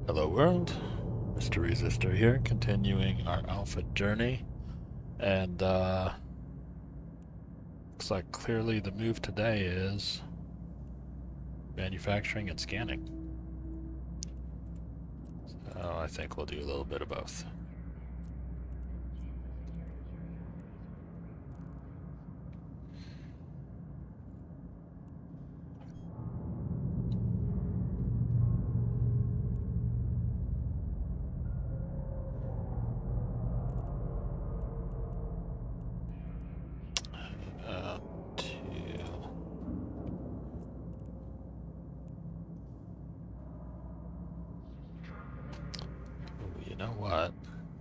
Hello world, Mr. Resistor here, continuing our alpha journey, and looks like clearly the move today is manufacturing and scanning. So I think we'll do a little bit of both. You know what?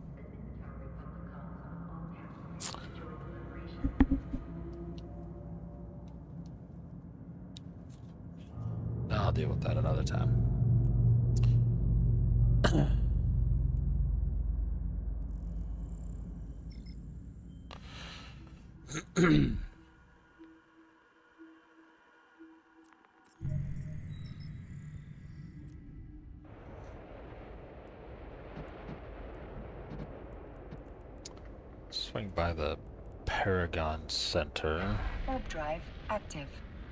I'll deal with that another time. Swing by the Paragon Center. Orb drive active.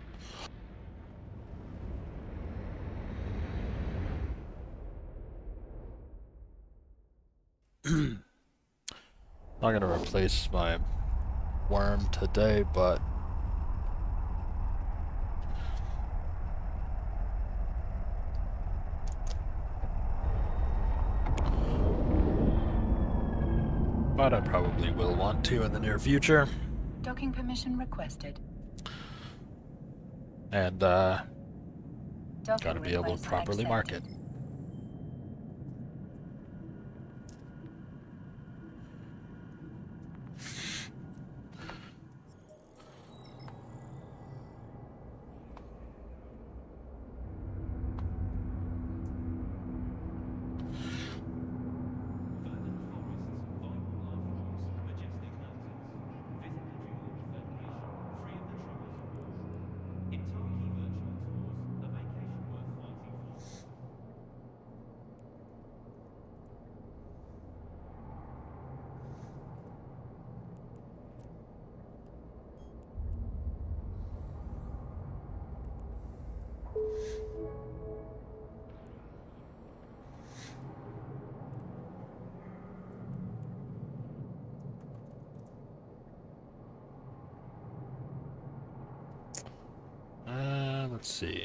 Not gonna replace my worm today, but I probably will want to in the near future. Docking permission requested. And gotta be able to properly mark it. Let's see.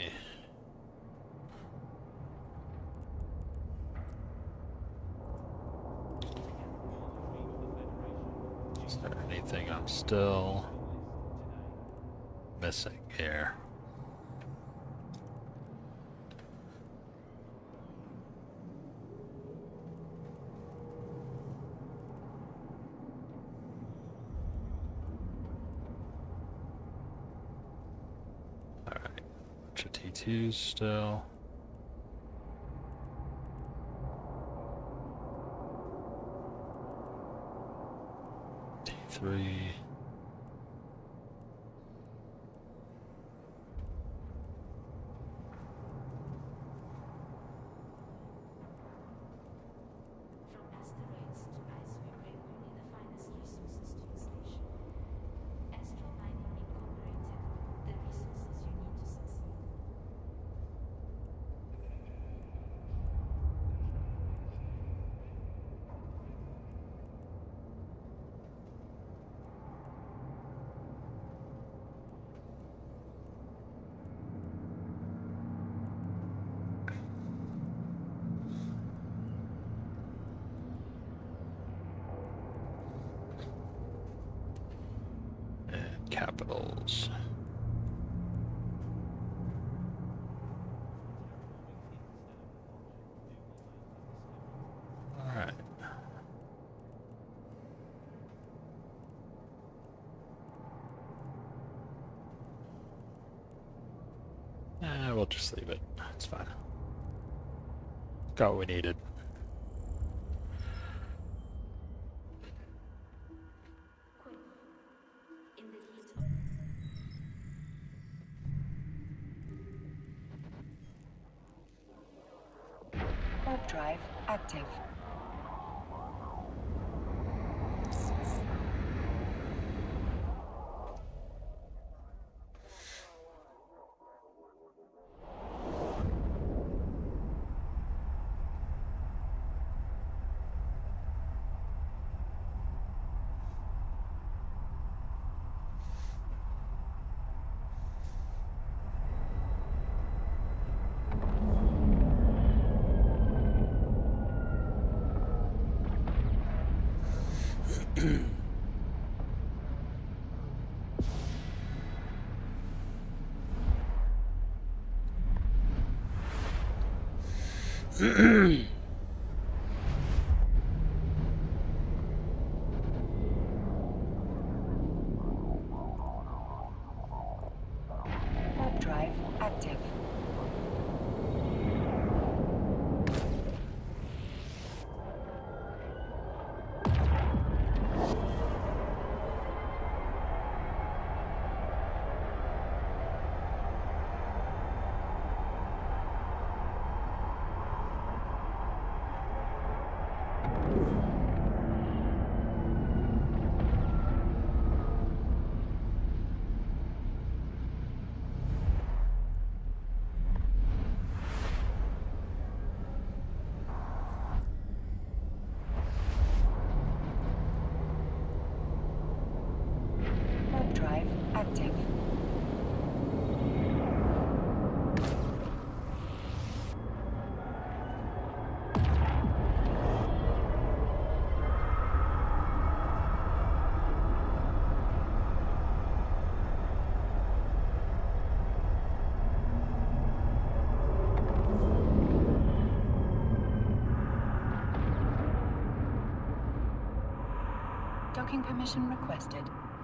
Is there anything I'm still missing here? T2 still. T3. Capitals. All right. We'll just leave it. It's fine. Got what we needed. Warp drive active. Warp drive active. Warp drive active. Docking permission requested.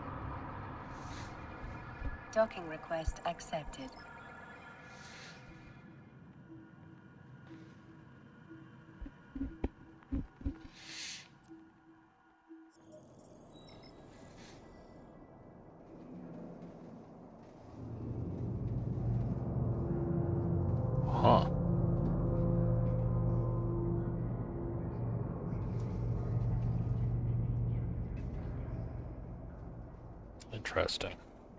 Docking request accepted. Huh. Interesting.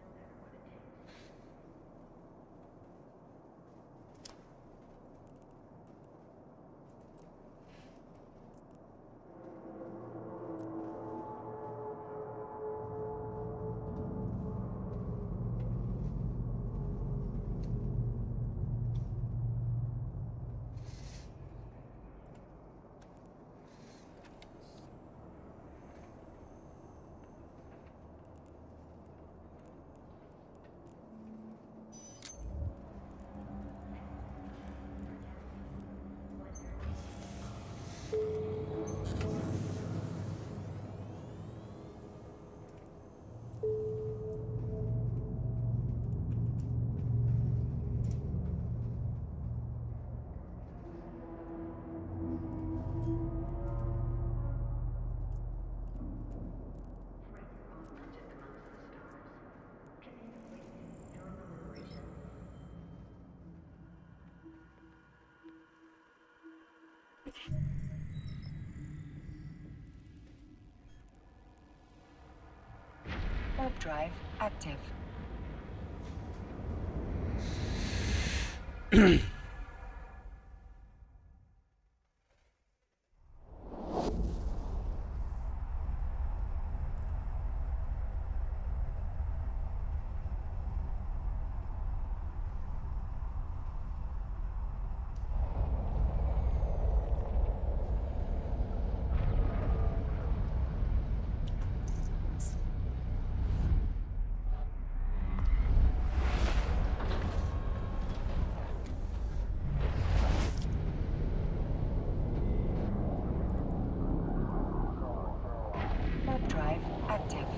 Warp drive active. Warp drive active.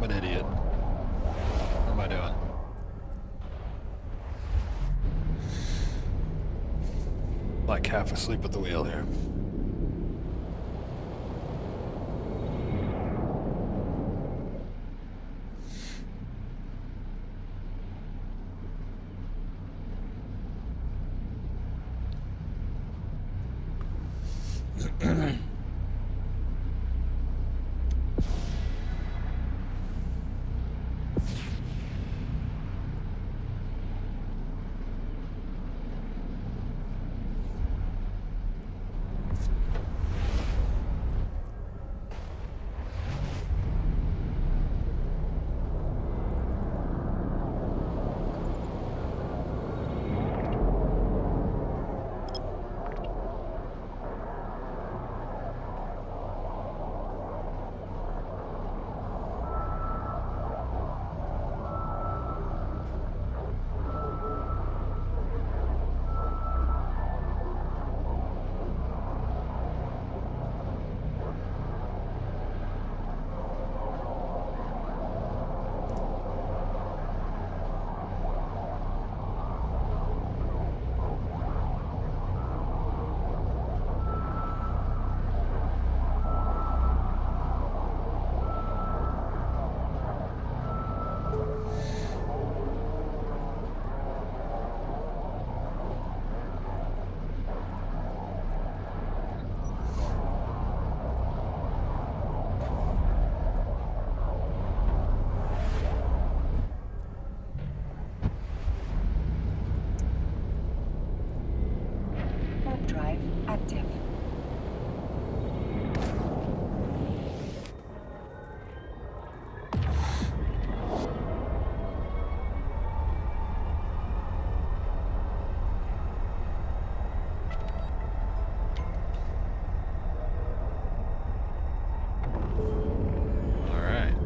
I'm an idiot. What am I doing? Like half asleep at the wheel here. Warp drive active. Alright.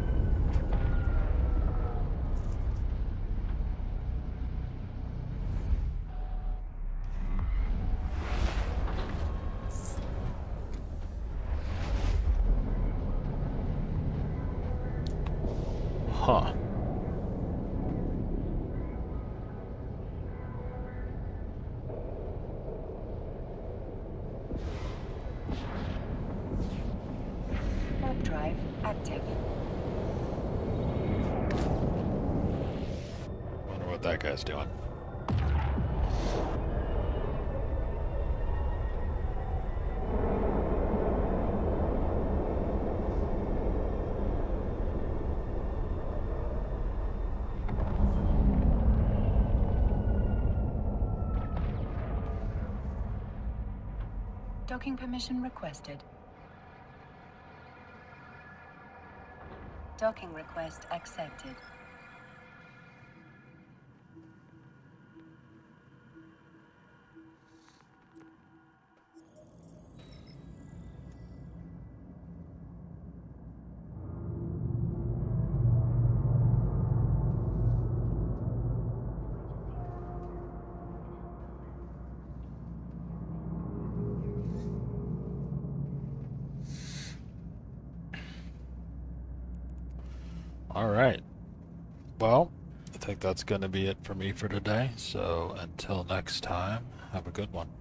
Huh. Warp drive active. Wonder what that guy's doing. Docking permission requested. Docking request accepted. Alright. Well, I think that's going to be it for me for today. So until next time, have a good one.